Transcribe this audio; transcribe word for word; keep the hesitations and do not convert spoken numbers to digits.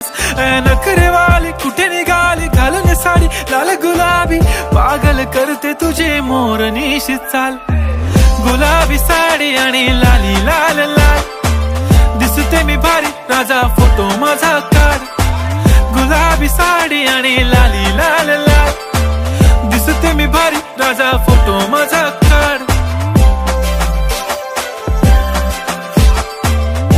नखरे वाली कुठे निघाली घालून साडी लाल गुलाबी पागल करते तुझे मोरनीशी चाल गुलाबी साडी आणि लाली लाल लाल दिसते मी भारी राजा फोटो माझा काढ गुलाबी साडी आणि लाली लाल लाल दिसते मी भारी राजा फोटो माझा